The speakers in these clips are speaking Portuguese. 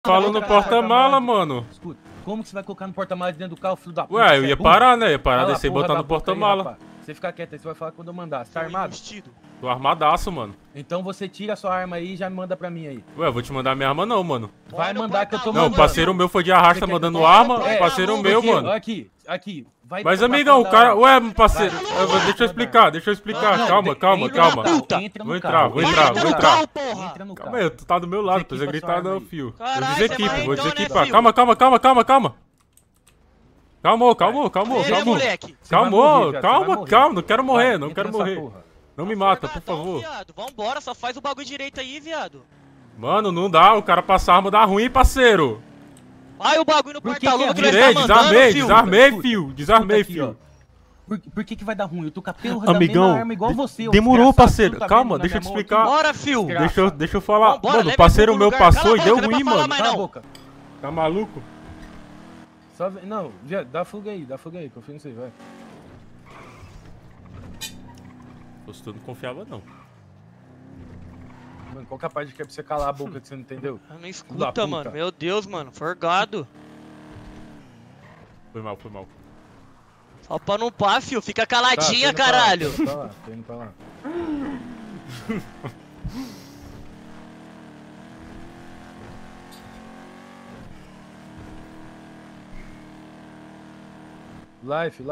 Fala no porta-mala, mano. Escuta, como que você vai colocar no porta-mala dentro do carro, filho da puta? Ué, eu ia parar, né? Ia parar, Cala descer e a porra botar da no boca aí, porta-mala. rapaz. Você fica quieto aí, você vai falar quando eu mandar. Você tá armado? Tô armadaço, mano. Então você tira a sua arma aí e já manda pra mim aí. Ué, eu vou te mandar minha arma não, mano. Vai mandar que eu tô Não, mandando. o parceiro meu foi de arrasta mandando arma. É, Parceiro meu, porque, mano. Aqui. Vai Mas, pra amigão, o fora cara... da- Ué, parceiro, Vai. deixa eu explicar. Não, Calma. entra no carro, entra no Vou carro. entrar. Entra no Calma carro. aí, tu tá do meu lado, precisa Desequipa sua gritar arma não, aí. fio. Caralho, Eu você desequipo, vai vou então, né, desequipar. fio? Calma. Calmou. Beleza, moleque. Você vai morrer, viado, você vai morrer. Calma, não quero morrer, Vai, não entra quero nessa morrer. porra. Não me mata, por Forgadão, favor. Viado. Vambora, só faz o bagulho direito aí, viado. Mano, não dá, o cara passa arma dá ruim, parceiro. Vai o bagulho no Por que porta-luva que que é nós ruim? tá mandando, fio. Desarmei, Escuta aqui, fio. ó. Por que vai dar ruim? Eu tô com a porra da Amigão, mesma arma igual você. ô demorou, desgraçado. parceiro. Tu tá Calma, vendo deixa eu na te minha mão explicar. Bora, fio. Deixa eu falar. Vambora, Mano, o leva parceiro ele pro meu lugar. passou e Cala a deu boca, não é ruim, pra falar mano. mais Cala a não. boca. Tá maluco? Só não, dá fuga aí, confia em você, vai. Você não confiava, não. Mano, qual que é a parte que é pra você calar a boca que você não entendeu? Não da escuta, puta. mano. Meu Deus, mano. Forgado. Foi mal. Só pra não pá, fio. Fica Tá, caladinha, caralho. Tô indo pra lá. Life.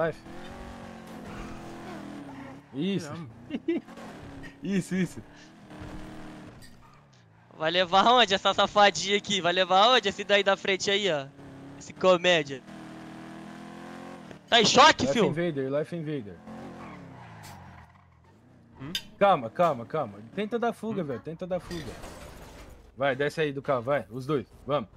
Isso. Isso. Vai levar onde essa safadinha aqui? Vai levar onde esse daí da frente aí, ó? Esse comédia. Tá em choque, Life fio? Invader. Calma. Tenta dar fuga, velho. Vai, desce aí do carro, vai. Os dois, vamos.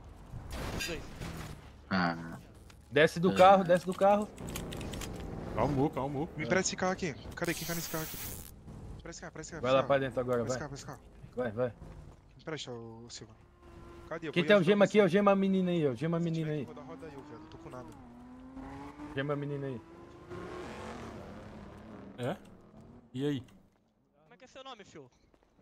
Desce do carro. Calmou. Me empresta esse carro aqui. Cadê? Quem tá nesse carro aqui? Presta cá. Vai lá pra dentro agora, vai. Presta cá. Vai. Me empresta, ô Silva. Cadê? Eu Quem vou tem o ajudar gema você. aqui? Gema a menina aí, ó. Se tiver aqui, eu vou dar roda aí, velho. Não tô com nada. Gema a menina aí. É? E aí? Como é que é seu nome, fio?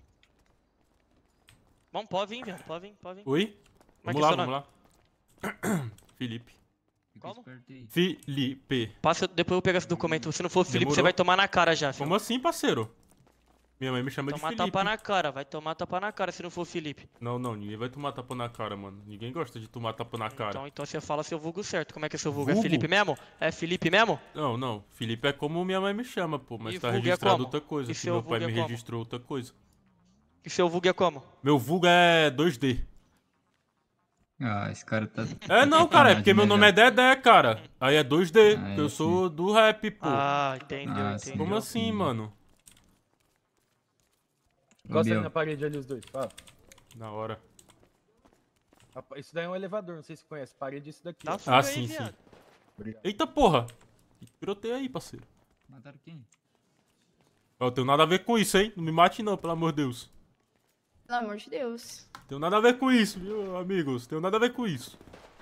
Bom, pode vir, velho. Pode vir. Oi? Como é Vamos que é seu lá. Felipe. Como? Felipe. Passa, depois eu pego esse documento. Se não for o Felipe, Demorou. você vai tomar na cara já, filho. Como assim, parceiro? Minha mãe me chama de Tomar Felipe. tapa na cara, vai tomar tapa na cara se não for o Felipe. Não, ninguém vai tomar tapa na cara, mano. Ninguém gosta de tomar tapa na cara. Então você fala seu vulgo certo. Como é que é seu vulgo? Vulgo? É Felipe mesmo? É Felipe mesmo? Não. Felipe é como minha mãe me chama, pô. Mas E tá vulgo é registrado como? outra coisa. E Que seu meu pai vulgo é me como? registrou outra coisa. E seu vulgo é como? Meu vulgo é 2D. Ah, esse cara tá. É não, cara. É porque meu nome é Dedé, cara. Aí é 2D. Ah, Porque eu é, sou do rap, pô. Ah, entendeu, Ah, entendeu. Como assim, mano? Encosta aí Deu. na parede ali os dois, fala. Na hora. Isso daí é um elevador, não sei se você conhece. Parede é isso daqui. Dá ó. fuga aí, Sim. viado. Obrigado. Eita porra. Tiroteio aí, parceiro. Mataram quem? Eu tenho nada a ver com isso, hein? Não me mate não, pelo amor de Deus. Pelo amor de Deus. Tenho nada a ver com isso, viu, amigos? Tenho nada a ver com isso.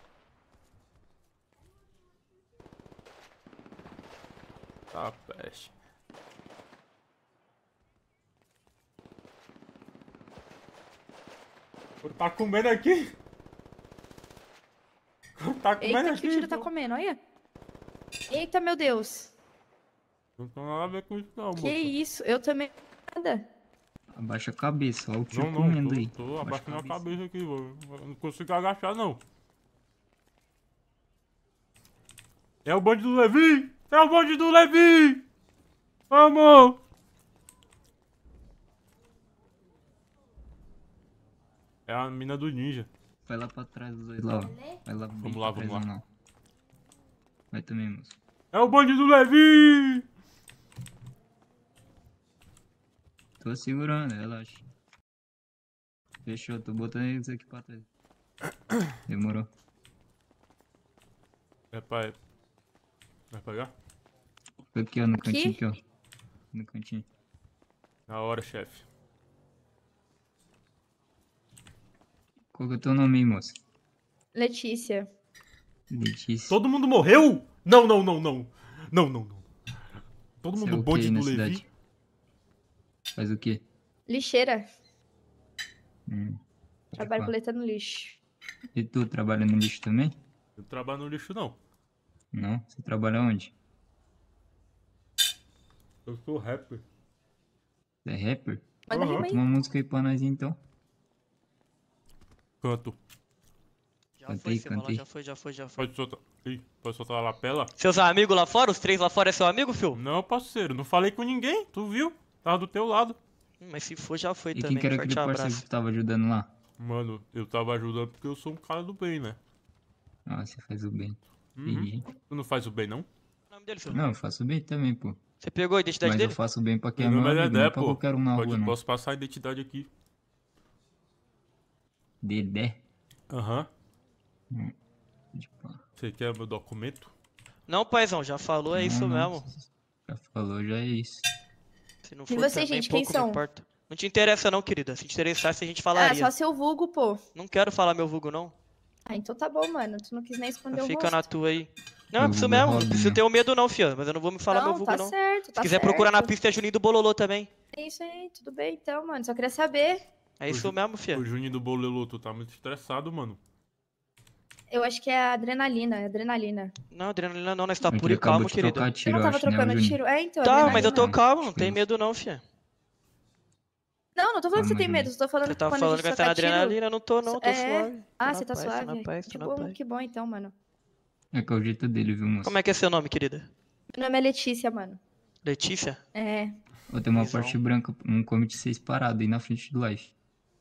Tá, peste. Tá comendo aqui? Tá comendo Eita, aqui? que o tiro tá comendo, olha. Eita, meu Deus. Não tem nada a ver com isso não, Que moça. isso? Eu também. Nada. Abaixa a cabeça, olha o tio Não, comendo aí. tô Abaixa abaixando a cabeça aqui, mano. Eu não consigo agachar, não. É o bonde do Levi! É o bonde do Levi! Vamos! É a mina do ninja. Vai lá pra trás dos dois lá, ó. Vai lá, bem Vamos lá, pra vamos trás, não. Vai também, moço. É o bonde do Levi! Tô segurando, relaxa. Fechou, tô botando eles aqui pra trás. Demorou. É pai. Vai pegar? Fica aqui, ó, no cantinho Aqui? aqui, ó. No cantinho. Na hora, chefe. Qual que é o teu nome aí, moça? Letícia. Letícia. Todo mundo morreu? Não. Todo Você mundo é o bonde quê do na Levi? cidade? Faz o quê? Lixeira. Pode Trabalho pá. coletando lixo. E tu trabalha no lixo também? Eu não trabalho no lixo, não. Não? Você trabalha onde? Eu sou rapper. Você é rapper? Manda Aham. rima aí. Uma música aí pra nós então. Canto. Já Cantei, foi, Cebola, cantei. já foi. Pode soltar. Ih, pode soltar a lapela? Seus amigos lá fora? Os 3 lá fora é seu amigo, fio? Não, parceiro. Não falei com ninguém. Tu viu? Tava do teu lado. Mas se for, já foi E quem também. que era Forte aquele parceiro abraço. que tava ajudando lá? Mano, eu tava ajudando porque eu sou um cara do bem, né? Ah, você faz o bem. Uhum. Entendi. Tu não faz o bem, não? O nome dele, fio? Não, eu faço bem também, pô. Você pegou a identidade Mas dele? eu faço bem pra quem é Meu meu nome é amigo, não Dedé, é pra pô. qualquer um na rua, não. Posso passar a identidade aqui. Dedé? Aham. Tipo, Você quer meu documento? Não, paizão, já falou, é isso não, mesmo. Já falou, já é isso. Se não E for vocês, também, gente, quem pouco são? me importa. Não te interessa não, querida. Se te interessasse, a gente Ah, falaria. só seu vulgo, pô. Não quero falar meu vulgo, não. Ah, então tá bom, mano. Tu não quis nem esconder o Fica rosto. na tua aí. Não, é Meu isso vulgo é mesmo. Não precisa Robinho. ter o medo, não, fia. Mas eu não vou me falar meu Não, vulgo, tá não. certo, Se tá quiser certo. procurar na pista, é Juninho do Bololô também. É isso aí, tudo bem então, mano. Só queria saber. É isso mesmo, fia. O Juninho do Bolelo, tu tá muito estressado, mano. Eu acho que é a adrenalina, é adrenalina. Não, adrenalina não, nós tá Aquele puro e acabou calmo, de querida. trocar Você tiro, não eu tava acho, né, o trocando Juninho? tiro? É, então, Tá, mas eu tô adrenalina. calmo, não Acho tem que medo não, fia. Não, não tô falando que você Calma, tem Juninho. medo. Tô falando Você que tá quando a falando gente que você tá na troca tiro... adrenalina, não tô não, tô É. suave. Ah, Tô você na tá paz, tô suave? na paz, tô na paz. Que bom então, mano. É que é o jeito dele, viu, moço? Como é que é seu nome, querida? Meu nome é Letícia, mano. Letícia? É. Ó, tem uma Visão. parte branca, um commit 6 parado aí na frente do life.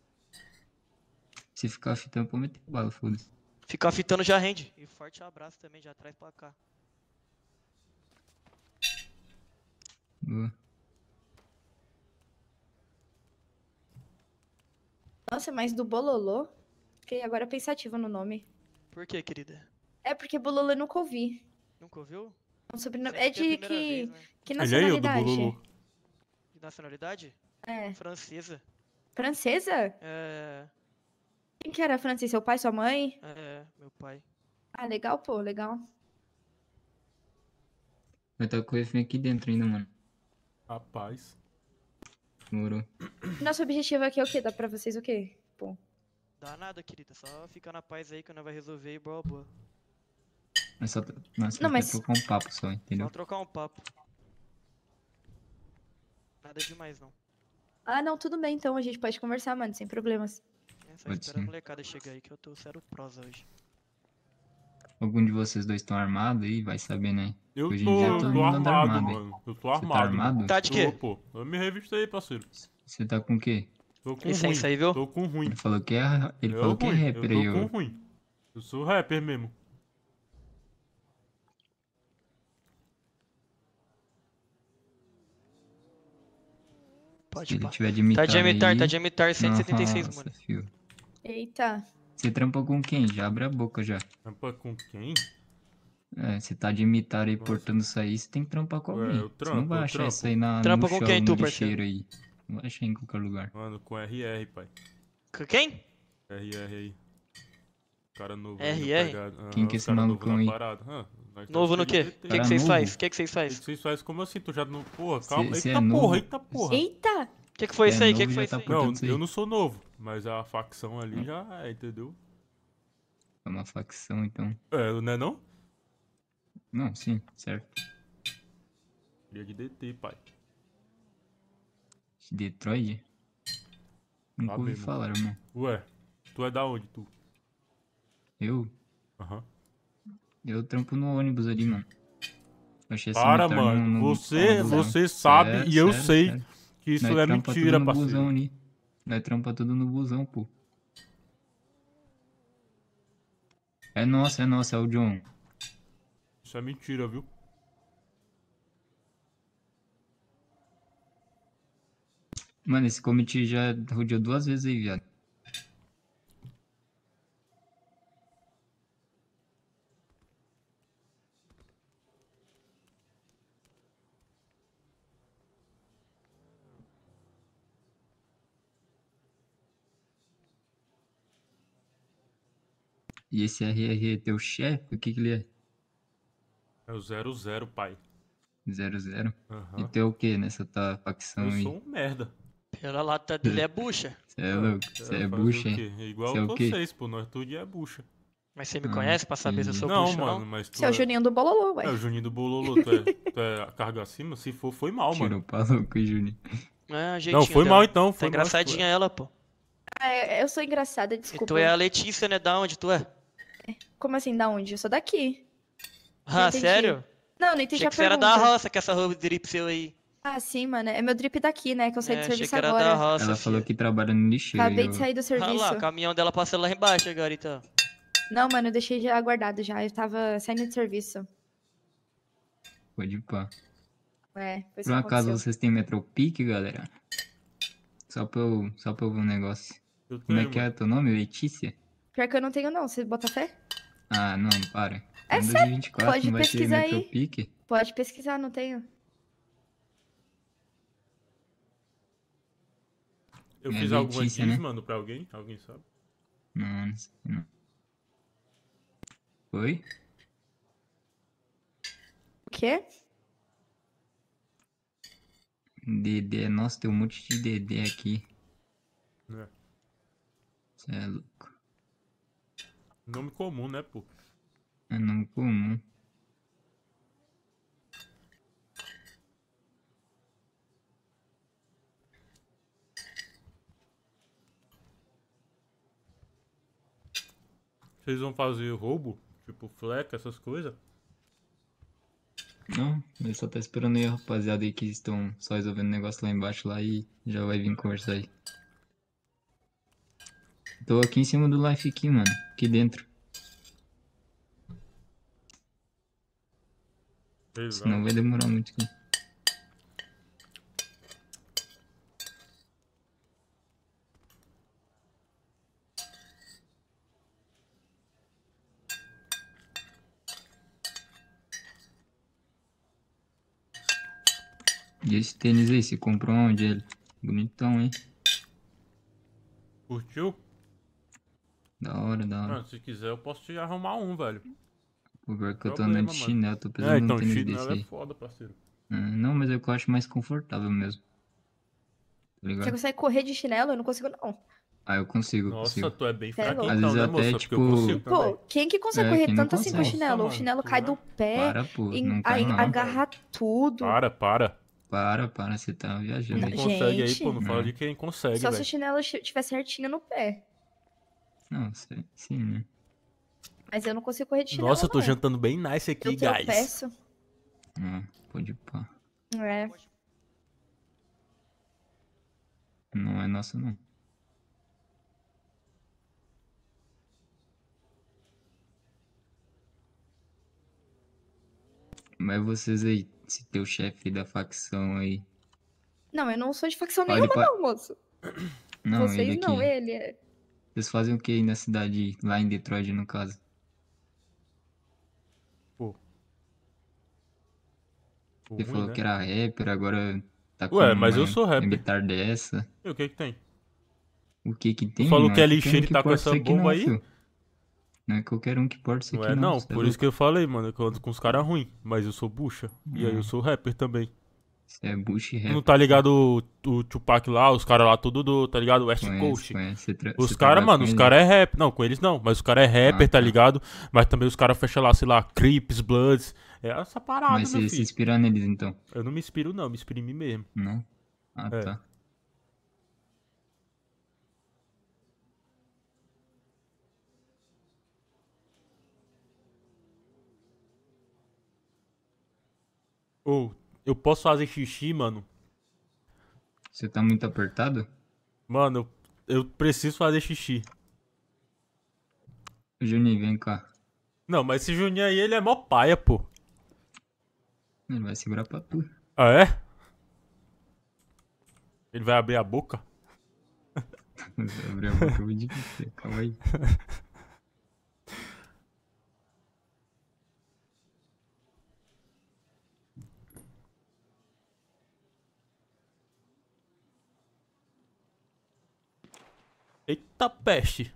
Se ficar fitando, pode meter bala, foda-se. Ficar fitando já rende. E forte abraço também, já traz pra cá. Boa. Nossa, mas do Bololô? Fiquei agora pensativa no nome. Por que, querida? É porque Bololô eu nunca ouvi. Nunca ouviu? É um sobrenome... Sempre É que é a de primeira que... vez, né? Que Ele aí, o do nacionalidade? Bololo. De nacionalidade? É. Francesa. Francesa? É. Quem que era francês? Seu pai, sua mãe? É, meu pai. Ah, legal, pô, legal. Vai estar com o F aqui dentro ainda, mano. Rapaz. Demorou. Nosso objetivo aqui é o quê? Dá pra vocês o quê? Pô. Dá nada, querida. Só fica na paz aí que nós vai resolver e boa, boa. É só, nossa, Não, quer mas- trocar um papo só, entendeu? Só trocar um papo. Nada demais, não. Ah, não, tudo bem então. A gente pode conversar, mano, sem problemas. É só Pode esperar a sim. molecada chegar aí que eu tô zero prosa hoje. Algum de vocês dois estão armados aí, vai saber, né? Eu Hoje em tô, dia eu todo tô mundo anda armado, armado, hein? mano. Eu tô Você tá armado. mano. armado? Tá de Tô, quê? pô. Eu me revistei, parceiro. Você tá com o quê? Tô com Licença ruim. aí, viu? Tô com ruim. Ele falou que é, ele Eu falou que é ruim. rapper aí, Eu tô ó. com ruim. Eu sou rapper mesmo. Se Pode ele pá. tiver de imitar Tá de imitar, aí... tá de imitar 176, Nossa, mano. fio. Eita. Você trampa com quem? Já abre a boca já. Trampa com quem? É, você tá de imitar aí, Nossa. portando isso aí, você tem que trampar com Ué, alguém. eu Você não vai trampo, eu achar trampo. isso aí na, Trampa no com chão, quem, no tu, parceiro? lixeiro aí. Não vai achar em qualquer lugar. Mano, com RR, pai. Quem? RR aí. Cara novo. RR? aí na pegada. Quem Aham, que é os esse cara novo malucão na aí? parada. Nós tá Novo no quê? cheio de O que DT. que vocês novo? faz? O que que vocês O que faz? vocês fazem? Como assim? Tu já não. Porra, Cê- calma. cê Eita é porra, novo? eita porra. Eita! O que que foi É isso aí? O que novo, que foi já isso tá aí? por- Não, Portanto, isso aí. eu não sou novo. Mas a facção ali já é, entendeu? É uma facção, então. É, não é não? Não, sim, certo. Queria de DT, pai. Detroit? Nunca Tá ouvi mesmo. falar, irmão. Ué, tu é da onde, tu? Eu? Aham. Eu trampo no ônibus ali, mano. Achei esse Para, militar mano. no você busão. você sabe Sério, e eu sério, sei sério. que isso Nós é trampa mentira, tudo no parceiro. busão ali. Nós trampa tudo no busão, pô. É nosso, é o John. Isso é mentira, viu? Mano, esse comitê já rodeou 2 vezes aí, viado. E esse RR é teu chefe? O que que ele é? É o 00, pai. 00? E Aham. tu é o que nessa tua facção Eu aí? sou um merda. Pela lata dele é bucha. Você é louco? Você é fazer bucha, o hein? quê? É igual Você é o quê? vocês, pô. Nós tudo é bucha. Mas você me Ah, conhece pra saber se eu sou Não, bucha ou mano, não? mas tu Você é o Juninho do Bololô, ué. É o Juninho do Bololô, tu é a carga acima? Se for, foi mal, Tirou mano. pra louco, hein, Juninho? É, o jeitinho Não, foi dela. mal então, Tá foi mal. engraçadinha ela, pô. Ah, eu sou engraçada, E desculpa. tu é a Letícia, né? Da onde tu é? Como assim, da onde? Eu sou daqui. Ah, entendi. sério? Não, não entendi Achei a que você era pergunta. da roça, que essa roupa drip seu aí. Ah, sim, mano. É meu drip daqui, né? Que eu saí do Achei serviço que era agora. da roça, Ela falou filha. que trabalha no lixeiro. Acabei de sair do Ah serviço. lá, o caminhão dela passou lá embaixo agora, então. Não, mano, eu deixei já guardado já. Eu tava saindo do serviço. Pode pá. É, foi isso Por um que acaso aconteceu. vocês têm Metropic, galera? Só pra eu ver um negócio. Eu Como é tenho, que é mano. teu nome? Letícia? Pior que eu não tenho, não. Você bota fé? Ah, não, para. É Em sério? 2024 Pode não vai ter pesquisar aí. Metropic? Pode pesquisar, não tenho. Eu É fiz alguma Letícia, diz, né? mano, pra alguém? Alguém sabe? Não, não sei não. Oi? O quê? Dedé, nossa, tem um monte de Dedé aqui. É. Cê é louco. Nome comum, né, pô? É nome comum. Vocês vão fazer roubo? Tipo, fleca, essas coisas? Não, ele só tá esperando aí a rapaziada aí que estão só resolvendo negócio lá embaixo lá e já vai vir conversar aí. Tô aqui em cima do life aqui, mano. Aqui dentro. Sei lá. Senão vai demorar muito aqui. E esse tênis aí, você comprou onde ele? Bonitão, hein? Curtiu? Da hora, da hora. Ah, se quiser eu posso te arrumar um, velho. O pior que eu tô Problema, andando de mano. chinelo, tô precisando É, de um então, tênis chinelo desse é aí. foda, parceiro. Não, mas é o que eu acho mais confortável mesmo. Tá Você ligado? consegue correr de chinelo? Eu não consigo, não. Ah, eu consigo, Nossa, consigo. tu é bem Cê é fraco louco. Às então, vezes né, até, moça? Porque eu tipo, consigo também. Pô, quem que consegue É, correr quem não tanto assim com consegue. chinelo? Nossa, O chinelo mano, cai tu do pé, Para, pô, não cai não. agarra tudo. Para. Para, você tá Tu viajando não aí. consegue aí, Gente. pô. Não fala de quem consegue, Só se o velho. chinelo estiver certinho no pé. Não, sim, né? Mas eu não consigo correr de chinelo, Nossa, eu tô não. jantando bem nice aqui, Eu guys. tropeço. Ah, pode pá. É. Não é nosso, não. Mas vocês aí, se teu chefe da facção aí. Não, eu não sou de facção Olha, nenhuma, pa- não, moço. Não, ele Vocês aqui. não, ele é. Vocês fazem o que aí na cidade, lá em Detroit, no caso? Pô. Pô, Você ruim, falou né? que era rapper, agora tá com Ué, mas eu uma sou rapper. militar dessa. E o que que tem? O que que tem? falou Não que é qualquer lixeiro um e tá com porta essa isso aqui bomba não, aí? fio. Não é qualquer um que porta isso Não aqui é não, cê é por isso que eu falei, mano, que eu ando com os caras ruins. Mas eu sou bucha. E aí eu sou rapper também. Você é bush Tu não rapper. tá ligado o Tupac lá, os caras lá tudo do, tá ligado? West Coast. Conhece. Você Os você caras, trabalha mano, com os ele? caras é rap. Não, com eles não, mas os caras é rapper, Ah, tá tá. ligado? Mas também os caras fecham lá, sei lá, Crips, Bloods. É essa parada, Mas meu você se filho. inspira neles, então? Eu não me inspiro não, me inspiro em mim mesmo. Não? Ah, É. tá. Ou, eu posso fazer xixi, mano? Você tá muito apertado? Mano, eu preciso fazer xixi. Juninho, vem cá. Não, mas esse Juninho aí, ele é mó paia, pô. Ele vai segurar pra tu. Ah, é? Ele vai abrir a boca? Você abriu a boca, eu vou de você. Calma aí. Eita peste.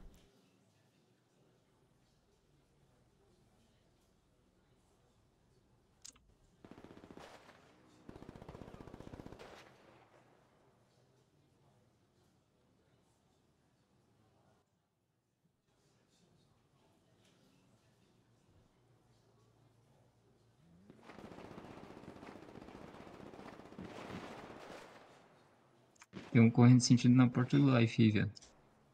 Tem um correndo sentido na porta do Life, aí, velho.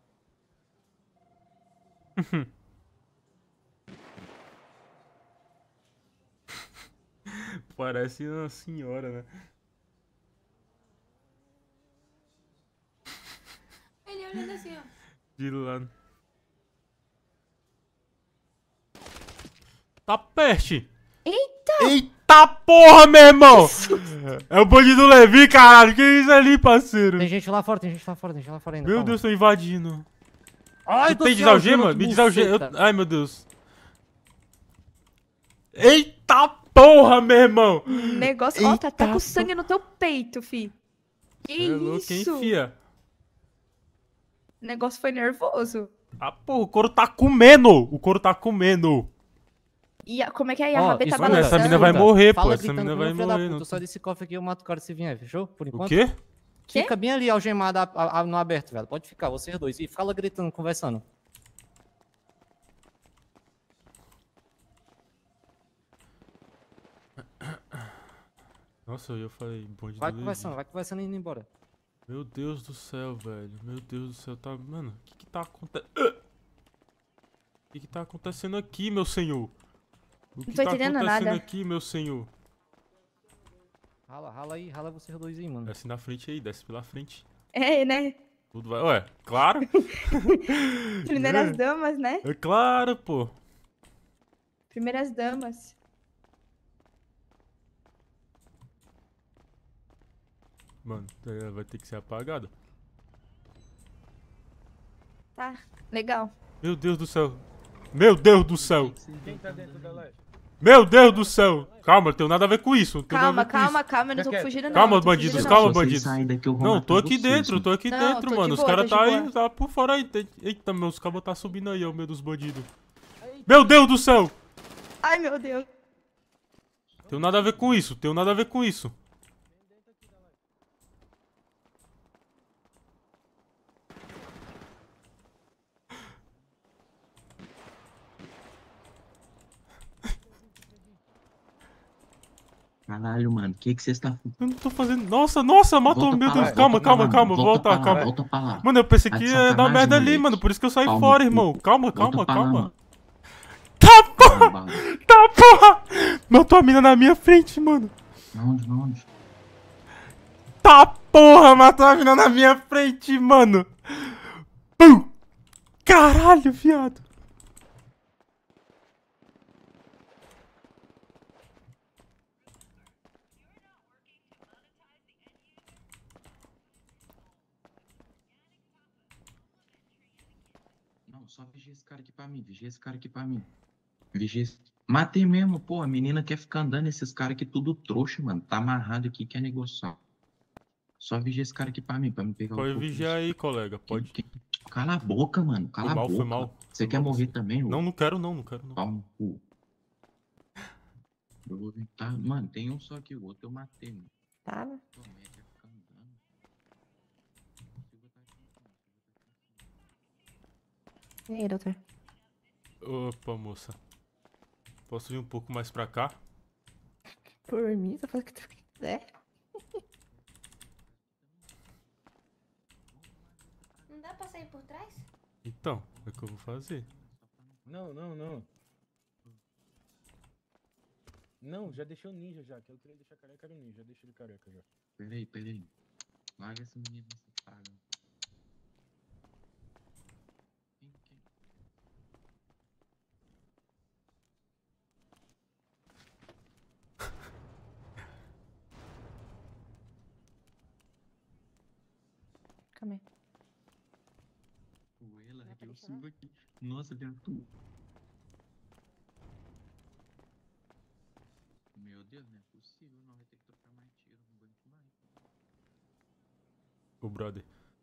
Parece uma senhora, né? Ele olhando assim, ó. De lado. Tá peste! Eita porra, meu irmão! É o bandido Levi, caralho! Que isso ali, parceiro? Tem gente lá fora, tem gente lá fora, tem gente lá fora ainda. Meu calma. Deus, tô invadindo. Ai, Tu tem desalgema? Me desalgema. Ai, meu Deus. Eita porra, meu irmão! Negócio. Ó, tá Eita, com sangue no teu peito, fi. Que É louco, hein, isso? fia? O negócio foi nervoso. Ah, porra, o couro tá comendo! O couro tá comendo! E como é que é? E a Ó, rabeta escuta, Mano, essa balançando. mina vai escuta. morrer, pô. Fala Essa gritando mina com vai meu filho da morrer. puta, Não... só desse cofre aqui eu mato o cara se vier, fechou? Por O enquanto. quê? Quê? Fica bem ali algemado no aberto, velho. Pode ficar, vocês dois. E fala gritando, conversando. Nossa, eu falei bonde Vai do conversando e indo embora. Meu Deus do céu, velho. Meu Deus do céu, tá... Mano, o que que tá acontecendo? O que que tá acontecendo aqui, meu senhor? O que tô tá entendendo acontecendo nada. aqui, meu senhor? Rala aí, rala vocês dois aí, mano. Desce na frente aí, desce pela frente. É, né? Tudo vai... Ué, claro. Primeiras damas, né? É claro, pô. Primeiras damas. Mano, ela vai ter que ser apagada. Tá, legal. Meu Deus do céu. Meu Deus do céu. Quem tá dentro da live? Meu Deus do céu. Calma, não tenho nada a ver com isso. Não tenho Calma, nada a ver com calma, isso. calma. Eu não tô Fica fugindo, não. Calma, não tô bandidos, fugindo, calma, não. bandidos. Não, tô aqui dentro, tô aqui Não, dentro, tô mano. de Os boa, caras tô tá de aí, boa. tá por fora aí. Eita, meus cabos tá subindo aí, ó, meio dos bandidos. Meu Deus do céu. Ai, meu Deus. Tenho nada a ver com isso, tenho nada a ver com isso. Caralho, mano, o que que vocês estão... Eu não tô fazendo... Nossa, nossa, matou, Volta meu pra lá, Deus. Calma, volta pra calma, lá, calma, volta volta, pra lá, calma. volta pra lá. Mano, eu pensei Tá que de ia dar sacanagem, merda ali, moleque. mano. Por isso que eu saí Pau no fora, cu. irmão. Calma, Volta calma, pra lá, calma. mano. Tá, porra! Arrombado. Tá, porra! Matou a mina na minha frente, mano. Onde? Tá, porra! Matou a mina na minha frente, mano. Caralho, viado. Não, só vigia esse cara aqui pra mim, vigia esse cara aqui pra mim. Vigia esse... Matei mesmo, pô, a menina quer ficar andando, esses caras aqui tudo trouxa, mano. Tá amarrado aqui, quer negociar. Só vigia esse cara aqui pra mim pegar o Pode corpo vigiar desse- aí, colega. Pode. Cala a boca, mano, cala Foi mal, a boca. foi mal. Você Foi quer mal. morrer também, ô? Não, não quero não, não quero não. Pau no cu. Eu vou tentar... Mano, tem um só aqui, o outro eu matei, mano. Tá. Pô, a mulher quer ficar andando. Deixa eu botar aqui. E aí, doutor? Opa, moça. Posso vir um pouco mais pra cá? Por mim, você faz o que tu quiser. Não dá pra sair por trás? Então, é o que eu vou fazer. Não. Não, já deixou ninja já. Que eu queria deixar careca era o ninja. Já deixei ele careca já. Peraí. Larga essa menina nessa praga. Quem? Calma aí. Ué, larguei o Silva aqui. Nossa, ele atuou. Meu Deus, não é possível. Não, vai ter que trocar mais tiro. Não aguento mais. Ô, brother.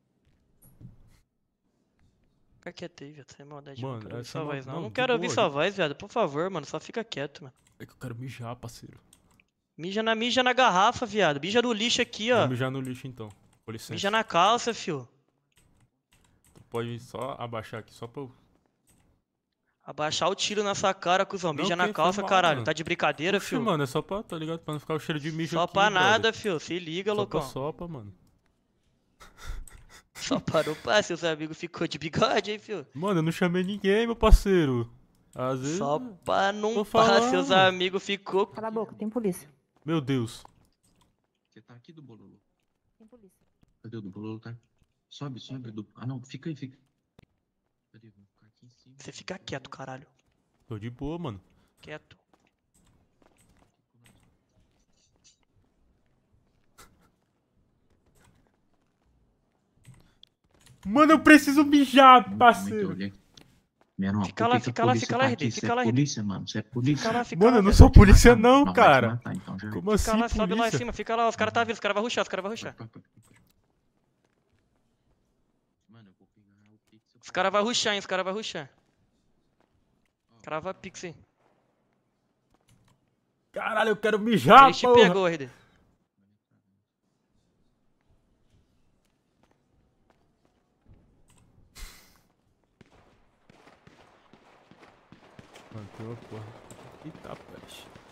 Fica quieto aí, viado. Sem maldade. Mano, não quero ouvir essa sua não- voz, não. não, Não de quero ouvir boa, sua de- voz, viado. Por favor, mano. Só fica quieto, mano. É que eu quero mijar, parceiro. Mija na garrafa, viado. Mija no lixo aqui, ó. Vou mijar no lixo então. Com licença. Mija na calça, fio. Tu pode só abaixar aqui, só pra eu... Abaixar o tiro na sua cara, cuzão. Não, Mija na que foi calça, mal, caralho. mano. Tá de brincadeira, Oxe, fio? mano, é só pra, tá ligado? Pra não ficar o cheiro de mijo Só aqui, pra brother. nada, fio. Se liga, Só loucão. pra sopa, mano. Só parou pra seus amigos ficou de bigode, hein, fio? Mano, eu não chamei ninguém, meu parceiro. Às vezes. Só pra não tô pá, falando. seus amigos ficou. Cala a boca, tem polícia. Meu Deus. Você tá aqui do Bololo. Tem polícia. Cadê o do Bololo, tá? Sobe, sobe. Ah, não, fica aí, fica. Cadê? Vou ficar aqui em cima. Você fica quieto, caralho. Tô de boa, mano. Quieto. Mano, eu preciso mijar, Como é que eu parceiro. olhei? Menor, Fica por lá, que que a fica lá, polícia fica lá, tá RD, aqui? fica Você é lá, RD. polícia, mano, você é polícia. Fica lá, fica Mano, lá. eu não velho. sou polícia matar, não, vai te cara. matar, então já Como assim, Fica lá, sobe lá em polícia? cima, fica lá, os caras tá vindo, os caras vão rushar, os caras vão rushar. Mano, eu vou pegar o pixel. Os caras vão rushar, hein, os caras vão rushar. Crava pix, hein. Caralho, eu quero mijar, Ele te porra. pegou, RD. Mano, tem uma porra. Eita, peste.